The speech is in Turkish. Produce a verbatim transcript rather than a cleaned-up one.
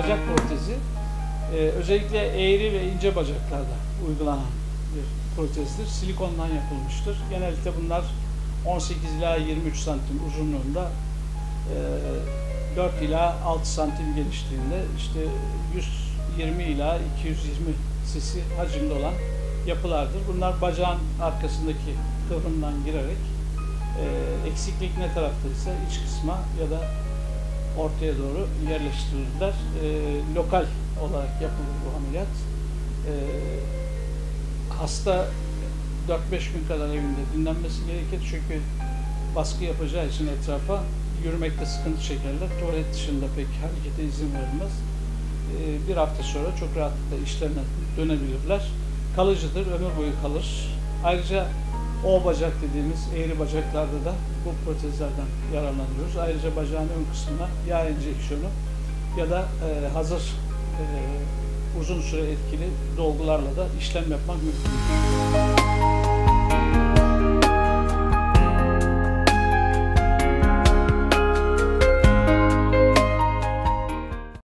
bacak protezi e, özellikle eğri ve ince bacaklarda uygulanan bir protezdir. Silikondan yapılmıştır. Genellikle bunlar on sekiz ila yirmi üç santim uzunluğunda, e, dört ila altı santim genişliğinde, işte yüz yirmi ila iki yüz yirmi cc hacimde olan yapılardır. Bunlar bacağın arkasındaki kıvrımdan girerek e, eksiklik ne taraftaysa iç kısma ya da ortaya doğru yerleştirirler. E, lokal olarak yapılır bu ameliyat. E, hasta dört beş gün kadar evinde dinlenmesi gerekir çünkü baskı yapacağı için etrafa yürümekte sıkıntı çekerler. Tuvalet dışında pek harekete izin verilmez. E, bir hafta sonra çok rahatlıkla işlerine dönebilirler. Kalıcıdır, ömür boyu kalır. Ayrıca O bacak dediğimiz eğri bacaklarda da bu protezlerden yararlanıyoruz. Ayrıca bacağın ön kısmına yağ enjeksiyonu ya da e, hazır e, uzun süre etkili dolgularla da işlem yapmak mümkün.